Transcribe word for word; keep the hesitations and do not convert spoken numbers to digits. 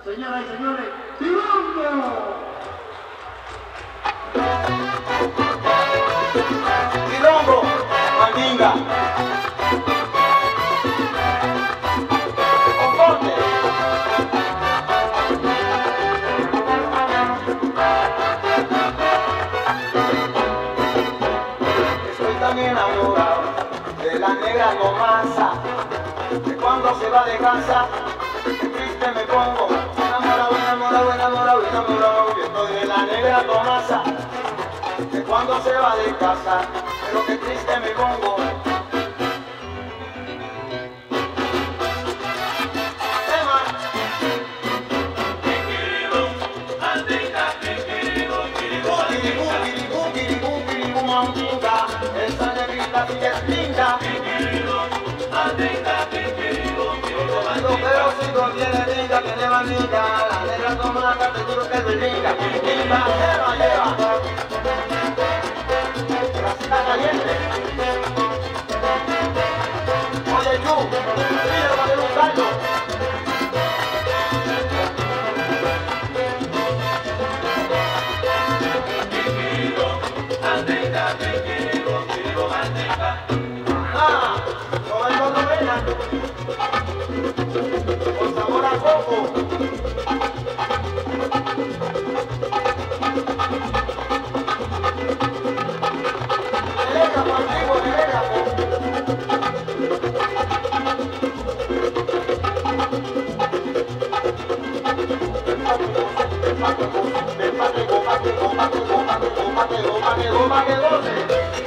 Señoras y señores, ¡Tirando! Quilombo, Mandinga. Conforte. Estoy tan enamorado de la negra Tomasa, que cuando se va de casa, qué triste me pongo. Enamorado, enamorado, enamorado, enamorado. Yo estoy de la negra Tomasa, que cuando se va de casa, pero qué triste me pongo. Tema. Kiribú, kiribú, kiribú, kiribú, mandinga. Esa negrita sí que es linda. Pero si contiene linda, tiene mandinga. La negra Tomasa te juro que es linda. Linda, lleva, lleva. Está caliente. Oye, Yu, mira para hacer un caldo. Ah, Roberto Novena, con sabor a coco. Goma que goce.